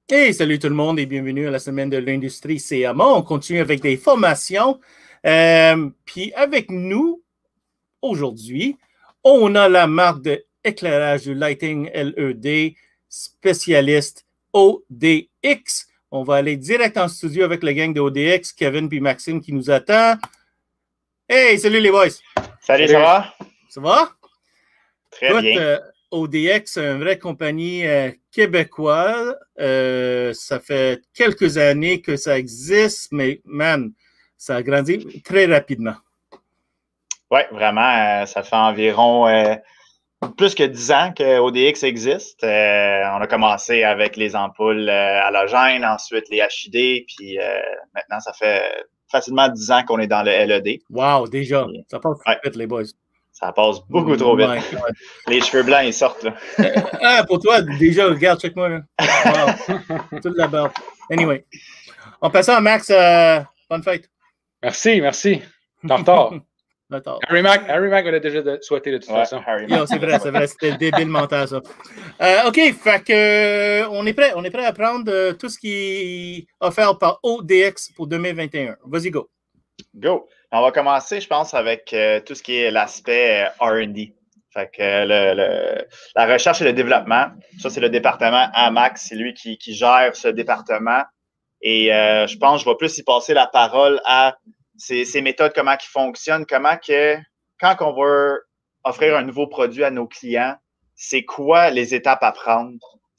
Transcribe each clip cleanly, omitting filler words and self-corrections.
Hey, salut tout le monde et bienvenue à la semaine de l'industrie CMA. On continue avec des formations. Puis avec nous, aujourd'hui, on a la marque d'éclairage du Lighting LED, spécialiste ODX. On va aller direct en studio avec la gang de ODX, Kevin puis Maxime qui nous attend. Hey, salut les boys! Salut, ça va? Ça va? Très bien. ODX, c'est une vraie compagnie québécoise. Ça fait quelques années que ça existe, mais man, ça a grandi très rapidement. Oui, vraiment, ça fait environ plus que 10 ans que ODX existe. On a commencé avec les ampoules halogènes, ensuite les HID, puis maintenant, ça fait facilement 10 ans qu'on est dans le LED. Wow, déjà, ça passe trop vite, les boys. Ça passe beaucoup trop vite. Les cheveux blancs, ils sortent. Là. Pour toi, déjà, regarde, check-moi. Là. Wow. Tout là-bas. Anyway, en passant à Max, bonne fête. Merci. En retard. Harry Mac m'avait déjà souhaité de toute façon. C'est vrai, c'était débile mental ça. OK, fait que on est prêt à prendre tout ce qui est offert par ODX pour 2021. Vas-y, go. Go. On va commencer, je pense, avec tout ce qui est l'aspect R&D. Fait que la recherche et le développement, ça, c'est le département AMAX. C'est lui qui gère ce département. Et je pense que je vais plus y passer la parole à ces méthodes, comment ils fonctionnent, quand on va offrir un nouveau produit à nos clients, c'est quoi les étapes à prendre?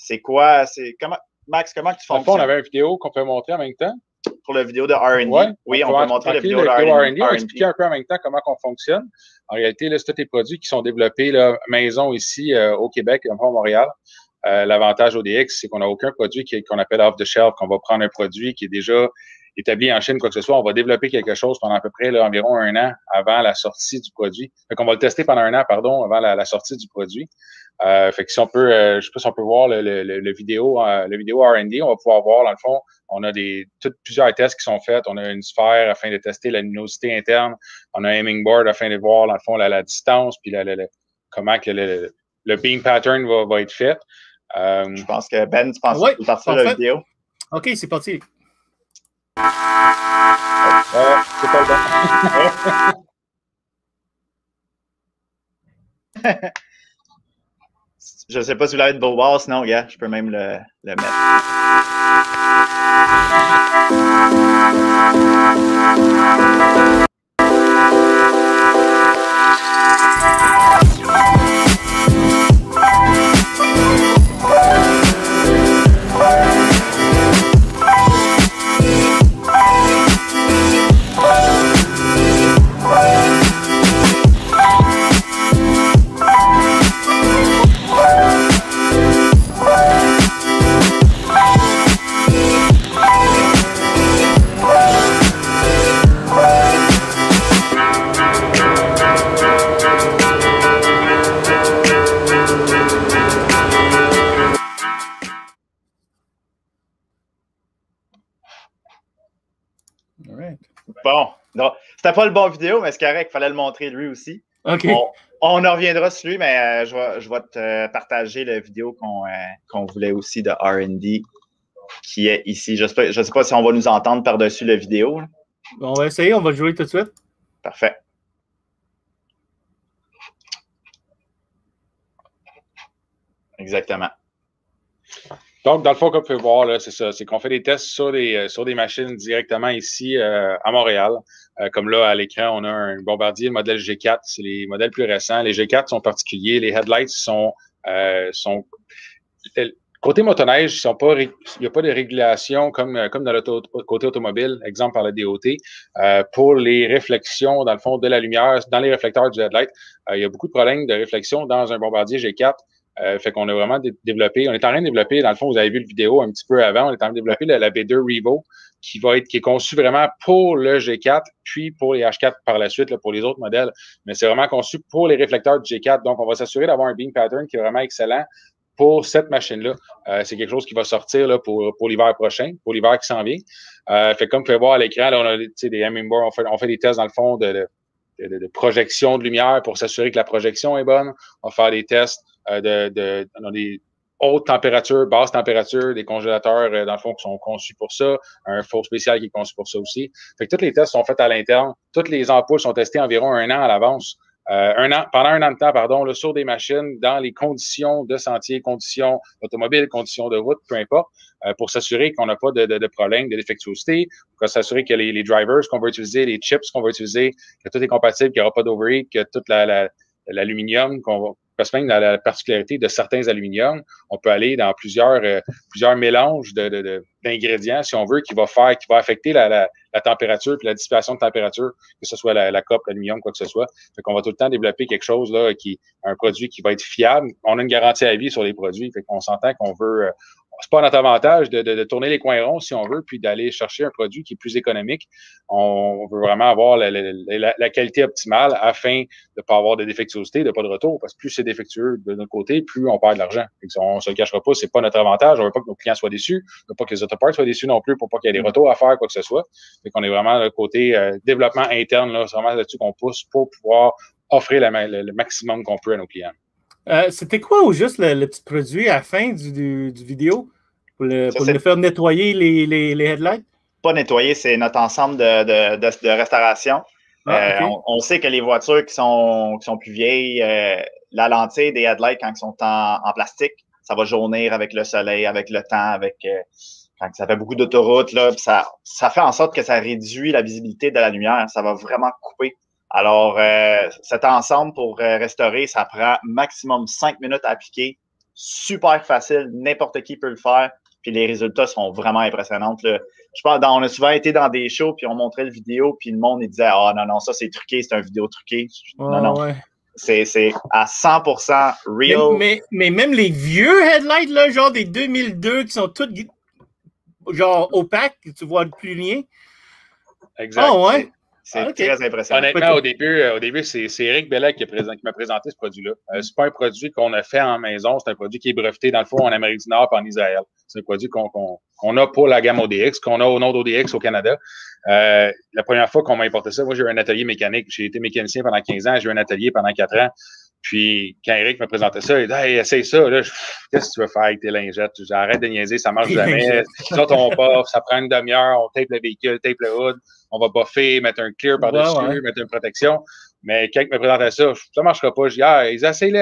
Max, comment tu fonctionnes? On avait une vidéo qu'on peut montrer en même temps. Pour la vidéo de R&D. Ouais, oui, on peut montrer la vidéo de R&D. On va expliquer un peu en même temps comment on fonctionne. En réalité, là, c'est tous les produits qui sont développés là, maison ici au Québec, à Montréal. L'avantage ODX, c'est qu'on n'a aucun produit qu'on appelle off-the-shelf, qu'on va prendre un produit qui est déjà établi en Chine, quoi que ce soit. On va développer quelque chose pendant à peu près là, environ 1 an avant la sortie du produit. Fait qu'on va le tester pendant 1 an, avant la sortie du produit. Fait que si on peut, je sais pas si on peut voir le vidéo R&D, on va pouvoir voir, dans le fond, on a plusieurs tests qui sont faits. On a une sphère afin de tester la luminosité interne. On a un aiming board afin de voir, dans le fond, la distance, puis comment que le beam pattern va être fait. Je pense que Ben, tu penses que partir de la vidéo? OK, c'est parti. C'est pas le bon. Je ne sais pas si vous l'avez de beau voir, sinon, gars, je peux même le mettre. Bon, c'était pas le bon vidéo, mais c'est correct, il fallait le montrer lui aussi. OK. On en reviendra sur lui, mais je vais te partager la vidéo qu'on voulait aussi de R&D qui est ici. Je ne sais pas si on va nous entendre par-dessus la vidéo. Là. On va essayer, on va le jouer tout de suite. Parfait. Exactement. Donc, dans le fond, comme vous pouvez voir, c'est ça. C'est qu'on fait des tests sur des machines directement ici à Montréal. Comme là, à l'écran, on a un Bombardier, le modèle G4. C'est les modèles plus récents. Les G4 sont particuliers. Les headlights sont côté motoneige, il n'y a pas de régulation comme dans le côté automobile, exemple par la DOT, pour les réflexions, dans le fond, de la lumière, dans les réflecteurs du headlight. Il y a beaucoup de problèmes de réflexion dans un Bombardier G4. Fait qu'on a vraiment développé, on est en train de développer, dans le fond, vous avez vu le vidéo un petit peu avant, on est en train de développer la B2 Revo qui est conçu vraiment pour le G4, puis pour les H4 par la suite, là, pour les autres modèles. Mais c'est vraiment conçu pour les réflecteurs du G4. Donc, on va s'assurer d'avoir un beam pattern qui est vraiment excellent pour cette machine-là. C'est quelque chose qui va sortir là, pour l'hiver prochain, pour l'hiver qui s'en vient. Fait comme vous pouvez voir à l'écran, là, on a des aiming boards, on fait des tests dans le fond de projection de lumière pour s'assurer que la projection est bonne. On va faire des tests on a haute température, basse température, des congélateurs, dans le fond, qui sont conçus pour ça, un four spécial qui est conçu pour ça aussi. Fait que tous les tests sont faits à l'interne. Toutes les ampoules sont testées environ 1 an à l'avance. Pendant 1 an de temps, pardon, là, sur des machines, dans les conditions de sentier, conditions automobiles, conditions de route, peu importe, pour s'assurer qu'on n'a pas de problème, de défectuosité, pour s'assurer que les drivers qu'on va utiliser, les chips qu'on va utiliser, que tout est compatible, qu'il n'y aura pas d'overheat, que toute l'aluminium qu'on va, parce que même dans la particularité de certains aluminiums, on peut aller dans plusieurs mélanges d'ingrédients, si on veut, qui va affecter la température puis la dissipation de température, que ce soit la cope, l'aluminium, quoi que ce soit. Fait qu'on va tout le temps développer quelque chose, là, un produit qui va être fiable. On a une garantie à vie sur les produits. Fait qu'on s'entend qu'on veut, c'est pas notre avantage de tourner les coins ronds, si on veut, puis d'aller chercher un produit qui est plus économique. On veut vraiment avoir la qualité optimale afin de ne pas avoir de défectuosité, de pas de retour, parce que plus c'est défectueux de notre côté, plus on perd de l'argent. On se le cachera pas, c'est pas notre avantage. On veut pas que nos clients soient déçus, on veut pas que les autoparts soient déçus non plus, pour pas qu'il y ait des retours à faire, quoi que ce soit. Fait qu'on est vraiment le côté développement interne, là, c'est vraiment là-dessus qu'on pousse pour pouvoir offrir le maximum qu'on peut à nos clients. C'était quoi au juste le petit produit à la fin du vidéo pour le faire nettoyer les headlights? Pas nettoyer, c'est notre ensemble de restauration. Okay. On sait que les voitures qui sont plus vieilles, la lentille des headlights, quand ils sont en plastique, ça va jaunir avec le soleil, avec le temps, quand ça fait beaucoup d'autoroutes, là, ça fait en sorte que ça réduit la visibilité de la lumière. Ça va vraiment couper. Alors, cet ensemble pour restaurer, ça prend maximum 5 minutes à appliquer. Super facile, n'importe qui peut le faire. Puis les résultats sont vraiment impressionnants. Là. Je pense, on a souvent été dans des shows, puis on montrait le vidéo, puis le monde il disait « Ah non, ça c'est truqué, c'est une vidéo truquée. » Non. Ouais. C'est à 100% real. Mais même les vieux headlights, là, genre des 2002, qui sont toutes genre opaques, tu vois plus rien. Exact. Oh, ouais. C'est très impressionnant. Honnêtement, au début c'est Eric Bellec qui m'a présenté ce produit-là. C'est pas un produit qu'on a fait en maison, c'est un produit qui est breveté, dans le fond, en Amérique du Nord et en Israël. C'est un produit qu'on a pour la gamme ODX, qu'on a au nom d'ODX au Canada. La première fois qu'on m'a importé ça, moi, j'ai eu un atelier mécanique. J'ai été mécanicien pendant 15 ans, j'ai eu un atelier pendant 4 ans. Puis, quand Eric me présentait ça, il dit « Hey, essaye ça, là. Qu'est-ce que tu veux faire avec tes lingettes? » J'arrête de niaiser, ça marche jamais. Ça, on buff, ça prend une demi-heure, on tape le véhicule, tape le hood, on va buffer, mettre un clear par-dessus, mettre une protection. Mais quand il me présentait ça, ça marchera pas. Je dis « Ah, essaye-les. »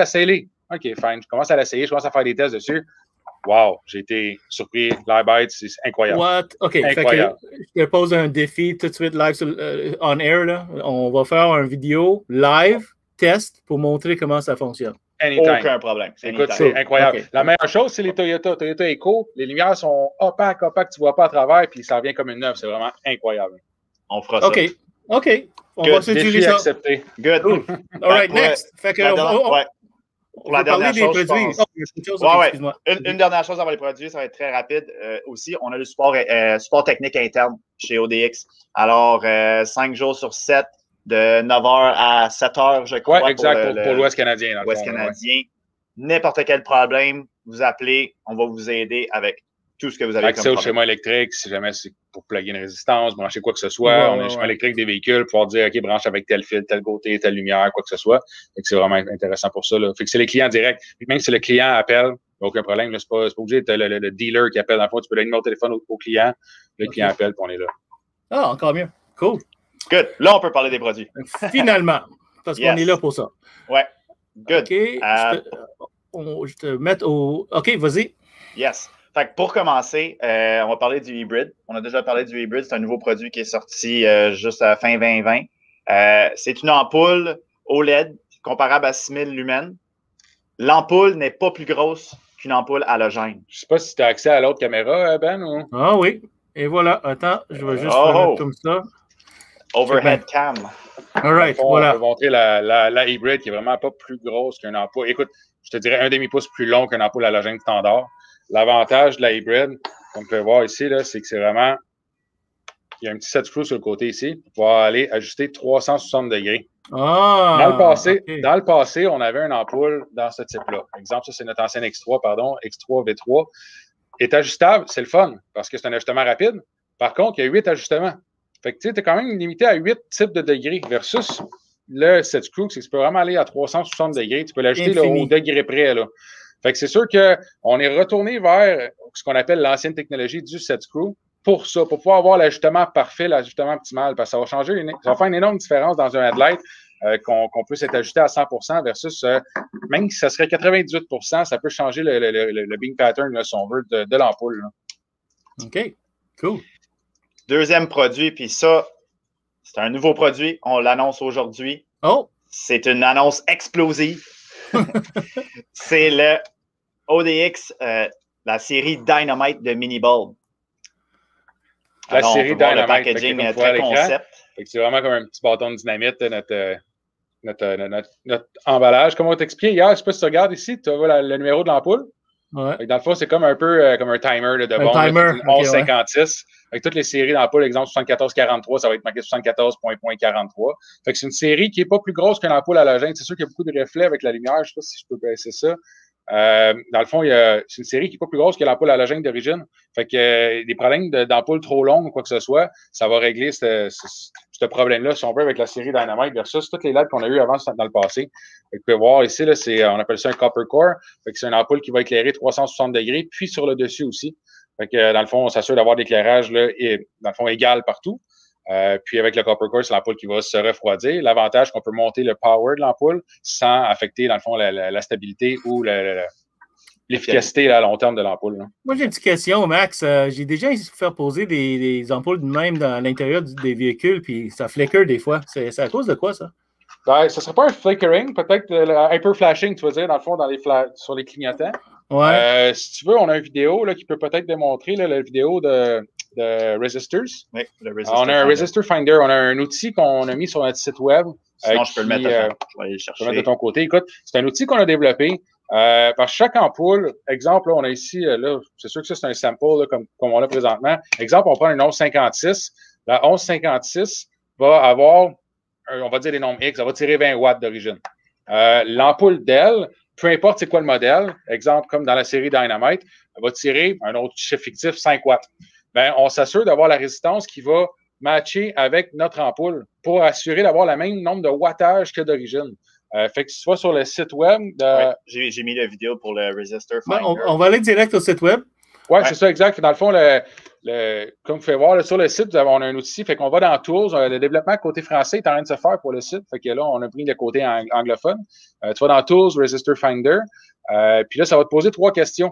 OK, fine. Je commence à l'essayer, je commence à faire des tests dessus. Wow, j'ai été surpris. L'airbags, c'est incroyable. What? OK, incroyable. Fait que je te pose un défi tout de suite live on air. Là. On va faire une vidéo live, test, pour montrer comment ça fonctionne. Anytime. Aucun problème. Écoute, c'est incroyable. Okay. La meilleure chose, c'est les Toyota. Toyota Eco, les lumières sont opaques, tu ne vois pas à travers, puis ça revient comme une neuve. C'est vraiment incroyable. On fera ça. OK. On va s'utiliser ça. Accepté. Good. Cool. All right, next. Fait que pour la dernière chose, une dernière chose avant les produits, ça va être très rapide. Aussi, on a le support technique interne chez ODX. Alors, 5 jours sur 7, de 9h à 7h, je crois. Oui, exact, pour l'Ouest canadien. L'Ouest canadien. N'importe quel problème, vous appelez, on va vous aider avec tout ce que vous avez accès au schéma électrique, si jamais c'est pour plugger une résistance, brancher quoi que ce soit. On a un schéma électrique des véhicules, pouvoir dire, OK, branche avec tel fil, tel côté, telle lumière, quoi que ce soit. Fait que c'est vraiment intéressant pour ça. Là. Fait que c'est les clients directs. Puis même si le client appelle, aucun problème. Là, c'est pas obligé d'être le dealer qui appelle. Dans le fond, tu peux donner mon téléphone au client. Le client appelle, puis on est là. Ah, encore mieux. Cool. Good. Là, on peut parler des produits. Finalement. Parce qu'on est là pour ça. Ouais. Good. OK. Je te mets au... OK, vas-y. Yes. Fait que pour commencer, on va parler du hybride. On a déjà parlé du hybride. C'est un nouveau produit qui est sorti juste à fin 2020. C'est une ampoule OLED comparable à 6000 lumens. L'ampoule n'est pas plus grosse qu'une ampoule halogène. Je ne sais pas si tu as accès à l'autre caméra, Ben. Ou... Ah oui. Et voilà. Attends, je vais juste faire comme ça. Overhead cam. All right, voilà. On va montrer la hybride qui est vraiment pas plus grosse qu'une ampoule. Écoute, je te dirais un demi-pouce plus long qu'une ampoule halogène standard. L'avantage de la hybride, comme tu peux voir ici, c'est que c'est vraiment... Il y a un petit set screw sur le côté ici pour pouvoir aller ajuster 360 degrés. Ah, dans le passé, on avait une ampoule dans ce type-là. Exemple, ça, c'est notre ancienne X3, X3 V3. Est ajustable, c'est le fun, parce que c'est un ajustement rapide. Par contre, il y a 8 ajustements. Fait que tu sais, tu es quand même limité à 8 types de degrés versus le set screw, c'est que tu peux vraiment aller à 360 degrés. Tu peux l'ajuster au degré près. Là. Fait que c'est sûr qu'on est retourné vers ce qu'on appelle l'ancienne technologie du set screw pour ça, pour pouvoir avoir l'ajustement parfait, l'ajustement optimal, parce que ça va changer, ça va faire une énorme différence dans un headlight qu'on peut s'être ajusté à 100% versus, même si ça serait 98%, ça peut changer le beam pattern, là, si on veut, de l'ampoule. OK, cool. Deuxième produit, puis ça, c'est un nouveau produit, on l'annonce aujourd'hui. Oh! C'est une annonce explosive. C'est le ODX, la série Dynamite de Mini Bulb. La alors, série Dynamite. Le packaging très concept. C'est vraiment comme un petit bâton de dynamite, notre emballage. Comme on t'expliquait hier, je ne sais pas si tu regardes ici, tu vois le numéro de l'ampoule. Ouais. Dans le fond, c'est comme un peu comme un timer là, de bombe. Timer, 11,56. Ouais. Avec toutes les séries d'ampoules, exemple 74,43, ça va être marqué 74,43. Fait que c'est une série qui n'est pas plus grosse qu'une ampoule halogène. C'est sûr qu'il y a beaucoup de reflets avec la lumière. Je ne sais pas si je peux baisser ça. Dans le fond, c'est une série qui n'est pas plus grosse que l'ampoule halogène d'origine. Fait que des problèmes d'ampoule trop longues ou quoi que ce soit, ça va régler ce problème-là, si on veut, avec la série Dynamite versus toutes les LED qu'on a eues avant dans le passé. Fait que vous pouvez voir ici, là, on appelle ça un copper core. Fait que c'est une ampoule qui va éclairer 360 degrés, puis sur le dessus aussi. Fait que dans le fond, on s'assure d'avoir de l'éclairage là, dans le fond égal partout. Puis avec le copper core, c'est l'ampoule qui va se refroidir. L'avantage, qu'on peut monter le power de l'ampoule sans affecter, dans le fond, la stabilité ou l'efficacité à long terme de l'ampoule. Là. Moi, j'ai une petite question, Max. J'ai déjà fait poser des ampoules de même dans l'intérieur des véhicules, puis ça flicker des fois. C'est à cause de quoi, ça? Ben, ce ne serait pas un flickering, peut-être hyper flashing, tu veux dire, dans le fond, sur les clignotants. Ouais. Si tu veux, on a une vidéo là, qui peut peut-être démontrer la vidéo de resistors. Oui, le resistor on a un resistor finder, on a un outil qu'on a mis sur notre site web. Sinon, je peux le mettre je vais aller le chercher. Je peux le mettre de ton côté. Écoute, c'est un outil qu'on a développé. Par chaque ampoule, exemple, là, on a ici, là, c'est sûr que ça, c'est un sample là, comme on l'a présentement. Exemple, on prend une 1156. La 1156 va avoir, on va dire les nombres X, ça va tirer 20 watts d'origine. L'ampoule d'elle, peu importe c'est quoi le modèle, exemple comme dans la série Dynamite, elle va tirer un autre chiffre fictif, 5 watts. Ben, on s'assure d'avoir la résistance qui va matcher avec notre ampoule pour assurer d'avoir le même nombre de wattage que d'origine. Fait que tu vas sur le site web. J'ai mis la vidéo pour le resistor finder. On va aller direct au site web. Oui, c'est ça, exact. Dans le fond, comme vous pouvez voir, là, sur le site, on a un outil. Fait qu'on va dans Tools. Le développement côté français est en train de se faire pour le site. Fait que là, on a pris le côté anglophone. Tu vas dans Tools, Resistor Finder. Puis là, ça va te poser 3 questions.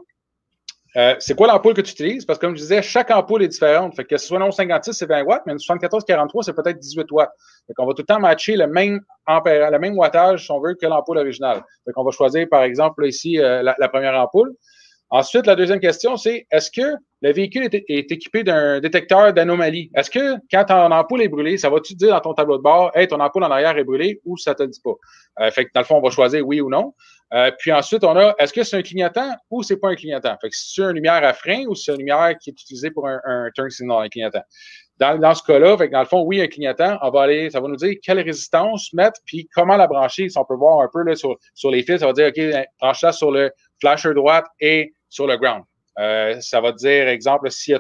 C'est quoi l'ampoule que tu utilises? Parce que comme je disais, chaque ampoule est différente. Fait que ce soit une 1156, c'est 20 watts, mais une 7443, c'est peut-être 18 watts. Fait qu'on va tout le temps matcher le même wattage, si on veut, que l'ampoule originale. Fait qu'on va choisir, par exemple, là, ici, la première ampoule. Ensuite, la deuxième question, c'est est-ce que le véhicule est équipé d'un détecteur d'anomalie? Est-ce que quand ton ampoule est brûlée, ça va-tu te dire dans ton tableau de bord, hey, ton ampoule en arrière est brûlée ou ça te le dit pas? Fait que dans le fond, on va choisir oui ou non. Puis ensuite, on a est-ce que c'est un clignotant ou c'est pas un clignotant? Fait que si c'est une lumière à frein ou c'est une lumière qui est utilisée pour un turn signal, un clignotant. Dans ce cas-là, fait que dans le fond, oui, un clignotant, ça va nous dire quelle résistance mettre puis comment la brancher. Si on peut voir un peu là, sur les fils, ça va dire, OK, branche-la sur le flasher droite et sur le ground. Ça va te dire, exemple, s'il y a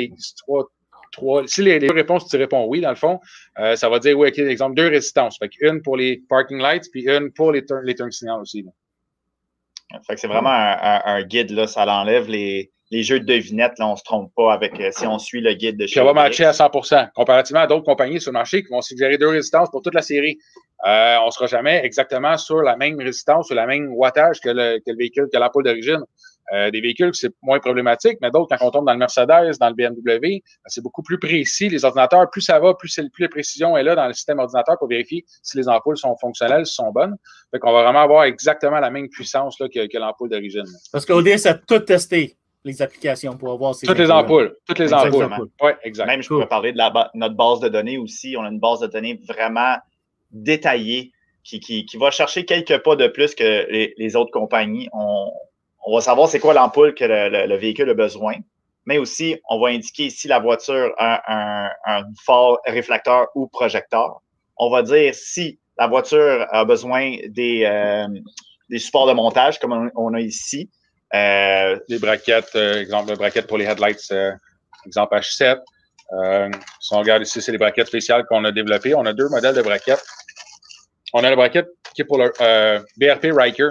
si les deux réponses, tu réponds oui, dans le fond, ça va dire, oui, OK, exemple, 2 résistances. Fait qu'une pour les parking lights puis une pour les turn signals aussi. Là. Fait que c'est vraiment un guide, là, ça l'enlève les jeux de devinettes, là, on ne se trompe pas avec si on suit le guide de chez ça va matcher à 100%, comparativement à d'autres compagnies sur le marché qui vont suggérer 2 résistances pour toute la série. On ne sera jamais exactement sur la même résistance, sur la même wattage que le véhicule, que l'ampoule d'origine. Des véhicules, c'est moins problématique, mais d'autres, quand on tombe dans le Mercedes, dans le BMW, c'est beaucoup plus précis. Les ordinateurs, plus ça va, plus la précision est là dans le système ordinateur pour vérifier si les ampoules sont fonctionnelles, si sont bonnes. Fait qu'on va vraiment avoir exactement la même puissance là, que l'ampoule d'origine. Parce qu'ODS a tout testé, les applications, pour avoir ces Toutes les ampoules. Oui, exact. Même, je pourrais parler de notre base de données aussi. On a une base de données vraiment détaillée qui va chercher quelques pas de plus que les autres compagnies. On va savoir c'est quoi l'ampoule que le véhicule a besoin, mais aussi, on va indiquer si la voiture a un fort réflecteur ou projecteur. On va dire si la voiture a besoin des supports de montage, comme on a ici. Les braquettes, exemple, braquettes pour les headlights, exemple H7. Si on regarde ici, c'est les braquettes spéciales qu'on a développées. On a 2 modèles de braquettes. On a la braquette qui est pour le BRP Riker.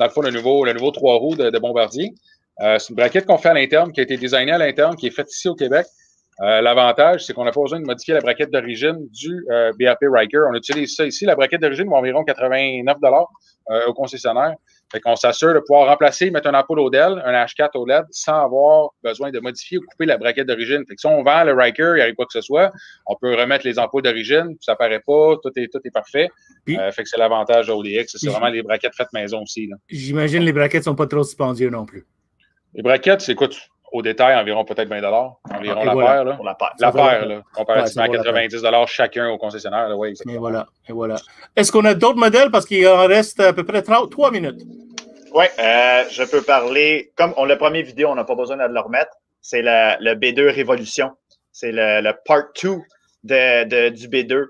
dans le fond, le nouveau 3 roues de Bombardier. C'est une braquette qu'on fait à l'interne, qui a été designée à l'interne, qui est faite ici au Québec. L'avantage, c'est qu'on n'a pas besoin de modifier la braquette d'origine du BRP Ryker. On utilise ça ici. La braquette d'origine vaut environ 89 au concessionnaire. Fait qu'on s'assure de pouvoir remplacer, mettre une ampoule ODEL, un H4 OLED, sans avoir besoin de modifier ou couper la braquette d'origine. Fait que si on vend le Ryker, il n'y arrive pas que ce soit, on peut remettre les ampoules d'origine, ça paraît pas, tout est parfait. Fait que c'est l'avantage de ODX. C'est vraiment les braquettes faites maison aussi. J'imagine les braquettes ne sont pas trop dispendieux non plus. Les braquettes, c'est quoi? Au détail, environ peut-être 20 environ la paire. Là. Pour la paire. La paire, là, comparativement à 90 chacun au concessionnaire. Là, ouais, et voilà. Est-ce qu'on a d'autres modèles? Parce qu'il en reste à peu près 3 minutes. Oui, je peux parler. Comme le premier vidéo, on n'a pas besoin de le remettre. C'est le B2 Révolution. C'est le part 2 du B2.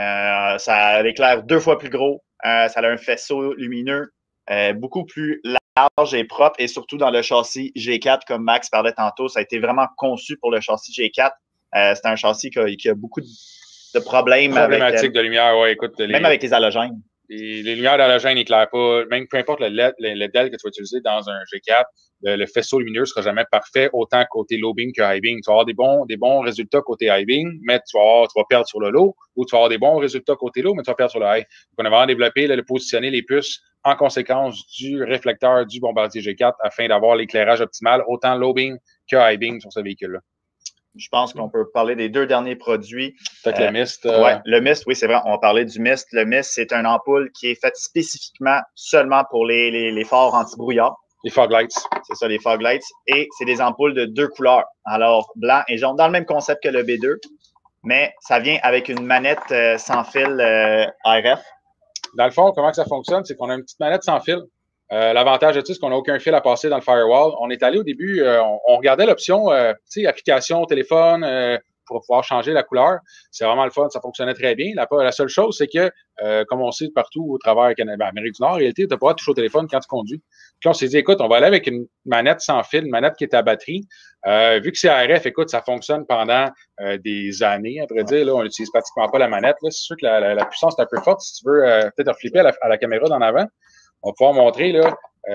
Ça a l'éclair 2 fois plus gros. Ça a un faisceau lumineux beaucoup plus large et propre, et surtout dans le châssis G4, comme Max parlait tantôt. Ça a été vraiment conçu pour le châssis G4. C'est un châssis qui a beaucoup de problèmes. Problématiques de lumière, oui. Écoute, même avec les halogènes. Les lumières d'halogène n'éclairent pas, même peu importe le DEL que tu vas utiliser dans un G4, le faisceau lumineux ne sera jamais parfait, autant côté low beam que high beam. Tu vas avoir des bons résultats côté high beam, mais tu vas perdre sur le low, ou tu vas avoir des bons résultats côté low, mais tu vas perdre sur le high. Donc, on a vraiment développé le positionner les puces en conséquence du réflecteur du Bombardier G4 afin d'avoir l'éclairage optimal, autant low beam que high beam sur ce véhicule-là. Je pense qu'on peut parler des 2 derniers produits. Peut-être le Mist. Oui, le Mist, oui, c'est vrai. On va parler du Mist. Le Mist, c'est une ampoule qui est faite spécifiquement seulement pour les phares anti-brouillard. Les fog lights. C'est ça, les fog lights. Et c'est des ampoules de 2 couleurs. Alors, blanc et jaune, dans le même concept que le B2. Mais ça vient avec une manette sans fil RF. Dans le fond, comment ça fonctionne? C'est qu'on a une petite manette sans fil. L'avantage de tout, c'est qu'on n'a aucun fil à passer dans le firewall. On est allé au début, on regardait l'option, application, téléphone, pour pouvoir changer la couleur. C'est vraiment le fun, ça fonctionnait très bien. La seule chose, c'est que, comme on sait partout au travers Amérique du Nord, en réalité, tu n'as pas touché au téléphone quand tu conduis. Puis là, on s'est dit, écoute, on va aller avec une manette sans fil, une manette qui est à batterie. Vu que c'est RF, écoute, ça fonctionne pendant des années, à vrai dire. Là, on n'utilise pratiquement pas la manette. C'est sûr que la puissance est un peu forte. Si tu veux peut-être flipper à la caméra d'en avant, on va pouvoir montrer, là,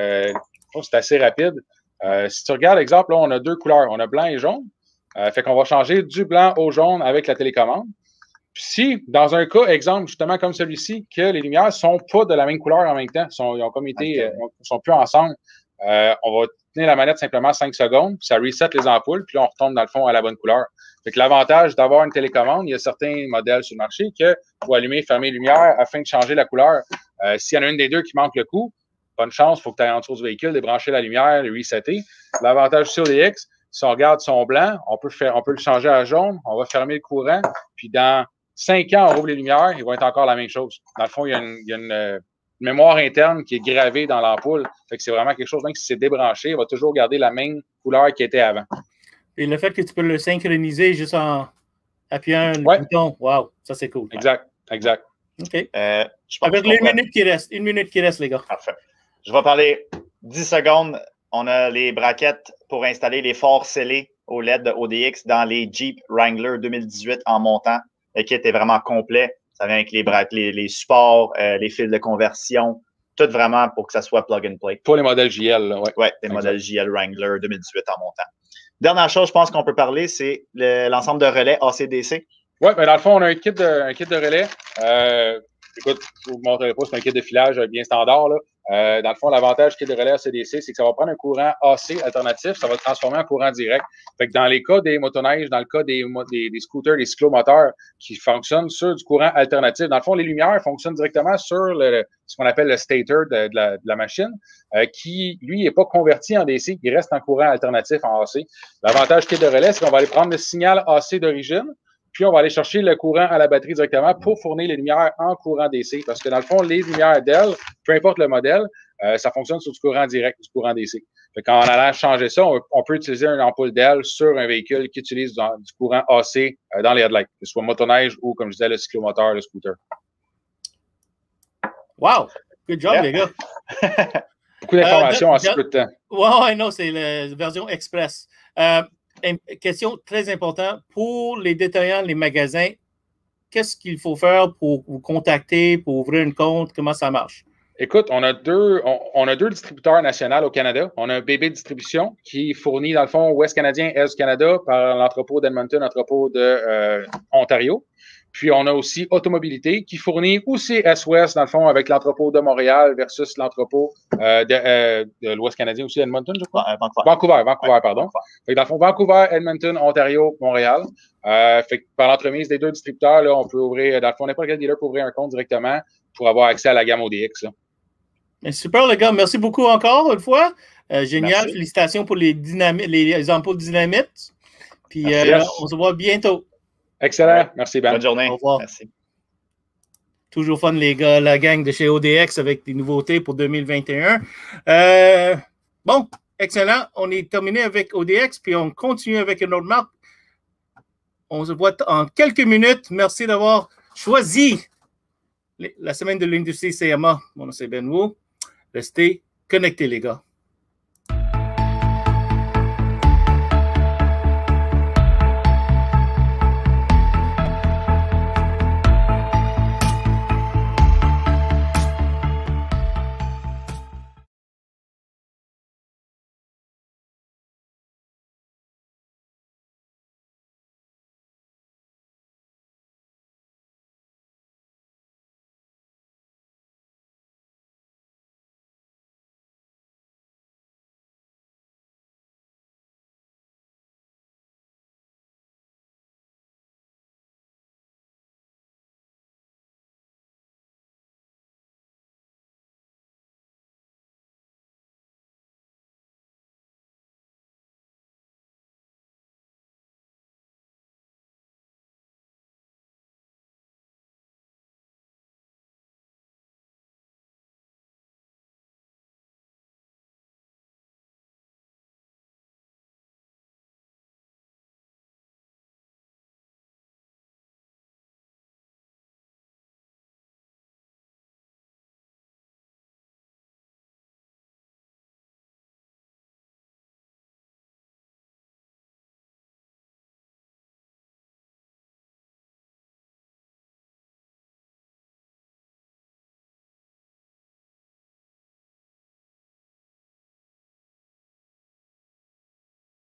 c'est assez rapide. Si tu regardes, exemple, là, on a 2 couleurs. On a blanc et jaune. Fait qu'on va changer du blanc au jaune avec la télécommande. Puis si, dans un cas, exemple, justement comme celui-ci, que les lumières ne sont pas de la même couleur en même temps, ils ont comme été, sont plus ensemble, on va tenir la manette simplement 5 secondes, puis ça reset les ampoules, puis là, on retombe dans le fond à la bonne couleur. Fait que l'avantage d'avoir une télécommande, il y a certains modèles sur le marché que pour allumer, fermer les lumières afin de changer la couleur. S'il y en a une des 2 qui manque le coup, bonne chance, il faut que tu ailles en dessous du véhicule, débrancher la lumière, le resetter. L'avantage sur les X, si on regarde son blanc, on peut le changer à jaune, on va fermer le courant, puis dans 5 ans, on rouvre les lumières, ils vont être encore la même chose. Dans le fond, il y a une mémoire interne qui est gravée dans l'ampoule. Fait que c'est vraiment quelque chose, même si c'est débranché, il va toujours garder la même couleur qui était avant. Et le fait que tu peux le synchroniser juste en appuyant le bouton, wow, ça c'est cool. Exact. OK. Avec les minutes qui restent, 1 minute qui reste, les gars. Parfait. Je vais parler 10 secondes. On a les braquettes pour installer les phares scellés au LED de ODX dans les Jeep Wrangler 2018 en montant. Le kit est vraiment complet. Ça vient avec les supports, les fils de conversion, tout vraiment pour que ça soit plug and play. Pour les modèles JL, oui. Oui, les modèles JL Wrangler 2018 en montant. Dernière chose, je pense qu'on peut parler, c'est l'ensemble de relais AC/DC. Oui, mais dans le fond, on a un kit de relais. Écoute, je ne vous montrerai pas, c'est un kit de filage bien standard, là. Dans le fond, l'avantage du kit de relais AC/DC, c'est que ça va prendre un courant AC alternatif, ça va le transformer en courant direct. Fait que dans les cas des motoneiges, dans le cas des scooters, des cyclomoteurs qui fonctionnent sur du courant alternatif, dans le fond, les lumières fonctionnent directement sur ce qu'on appelle le stator de la machine, qui, lui, n'est pas converti en DC, il reste en courant alternatif en AC. L'avantage du kit de relais, c'est qu'on va aller prendre le signal AC d'origine, puis on va aller chercher le courant à la batterie directement pour fournir les lumières en courant DC. Parce que dans le fond, les lumières DEL, peu importe le modèle, ça fonctionne sur du courant direct, du courant DC. Fait qu'en allant changer ça, on peut utiliser une ampoule DEL sur un véhicule qui utilise du courant AC dans les headlights, que ce soit motoneige ou, comme je disais, le cyclomoteur, le scooter. Wow! Good job, les gars! Beaucoup d'informations en si peu de temps. Ouais, non, c'est la version express. Une question très importante pour les détaillants, les magasins. Qu'est-ce qu'il faut faire pour vous contacter, pour ouvrir un compte? Comment ça marche? Écoute, on a deux distributeurs nationaux au Canada. On a un BB Distribution qui fournit, dans le fond, Ouest canadien, Est Canada par l'entrepôt d'Edmonton, l'entrepôt de Ontario. Puis, on a aussi Automobilité qui fournit aussi Est-Ouest, dans le fond, avec l'entrepôt de Montréal versus l'entrepôt de l'Ouest canadien aussi, Edmonton, je crois. Vancouver, pardon. Fait que dans le fond, Vancouver, Edmonton, Ontario, Montréal. Fait que par l'entremise des deux distributeurs, là, on peut ouvrir, dans le fond, n'importe quel dealer peut ouvrir un compte directement pour avoir accès à la gamme ODX. Super, les gars. Merci beaucoup encore une fois. Génial. Merci. Félicitations pour les ampoules dynamite. Puis, on se voit bientôt. Excellent. Ouais. Merci, Ben. Bonne journée. Au revoir. Merci. Toujours fun, les gars, la gang de chez ODX avec des nouveautés pour 2021. Bon, excellent. On est terminé avec ODX, puis on continue avec une autre marque. On se voit en quelques minutes. Merci d'avoir choisi la semaine de l'industrie CMA. Mon nom, c'est Ben Wu. Restez connectés, les gars.